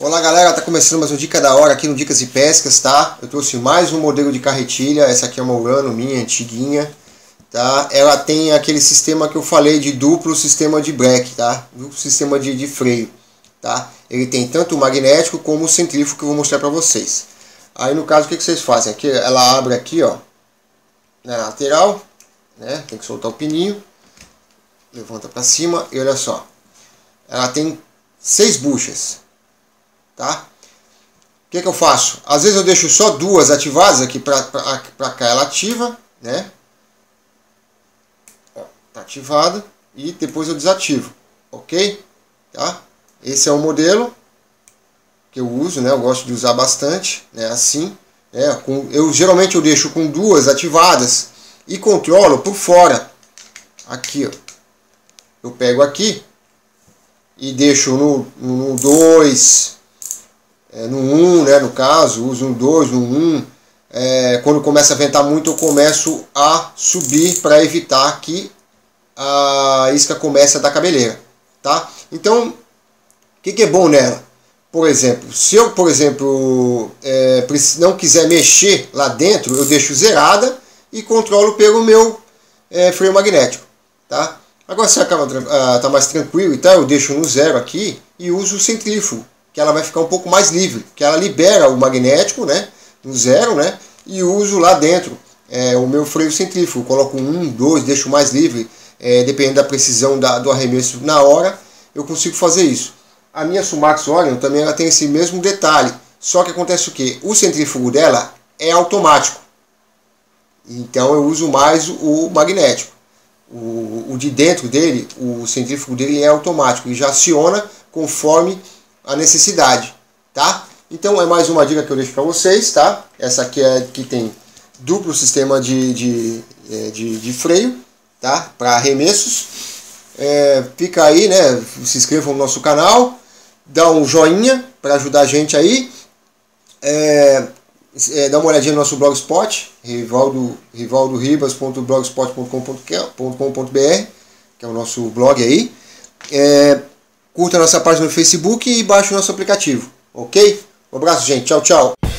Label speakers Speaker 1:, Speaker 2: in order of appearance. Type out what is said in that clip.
Speaker 1: Olá galera, tá começando mais um Dica da Hora aqui no Dicas e Pescas, tá? Eu trouxe mais um modelo de carretilha, essa aqui é uma Urano minha, antiguinha, tá? Ela tem aquele sistema que eu falei de duplo sistema de breque, tá? Duplo sistema de freio, tá? Ele tem tanto o magnético como o centrífugo que eu vou mostrar pra vocês. Aí no caso o que vocês fazem? Aqui, ela abre aqui, ó, na lateral, né? Tem que soltar o pininho, levanta pra cima e olha só. Ela tem 6 buchas. Tá? O que eu faço? Às vezes eu deixo só duas ativadas aqui para cá, ela ativa, né? Ó, tá ativada e depois eu desativo, ok? Tá? Esse é o modelo que eu uso, né? Eu gosto de usar bastante, né? Assim, né? Geralmente eu deixo com duas ativadas e controlo por fora. Aqui, ó. Eu pego aqui e deixo no 2. No 1, né, no caso, uso no 2, no 1. Quando começa a ventar muito, eu começo a subir para evitar que a isca comece a dar cabeleira, tá? Então, o que é bom nela? Por exemplo, se eu, não quiser mexer lá dentro, eu deixo zerada e controlo pelo meu freio magnético, tá? Agora, se tá mais tranquilo, então eu deixo no 0 aqui e uso o centrífugo, que ela vai ficar um pouco mais livre, que ela libera o magnético, né, no 0, né, e uso lá dentro o meu freio centrífugo, coloco 1, 2, deixo mais livre, dependendo da precisão do arremesso na hora, eu consigo fazer isso. A minha Sumax Orion também ela tem esse mesmo detalhe, só que acontece o que? O centrífugo dela é automático, então eu uso mais o magnético. O de dentro dele, o centrífugo dele é automático e já aciona conforme a necessidade, tá? Então é mais uma dica que eu deixo para vocês, tá? Essa aqui que tem duplo sistema de freio, tá? Para arremessos. Fica aí, né? Se inscrevam no nosso canal, dá um joinha para ajudar a gente aí. Dá uma olhadinha no nosso blogspot, rivaldoribas.blogspot.com.br, que é o nosso blog aí. Curta a nossa página no Facebook e baixe o nosso aplicativo, ok? Um abraço, gente. Tchau, tchau.